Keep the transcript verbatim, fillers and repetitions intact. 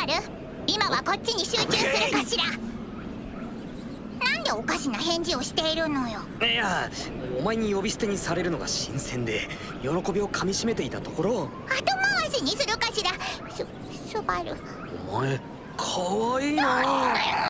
バル、今はこっちに集中するかしら。なんでおかしな返事をしているのよ。 いや、お前に呼び捨てにされるのが新鮮で喜びをかみしめていたところ。 後回しにするかしら。ススバル、 お前かわいいな。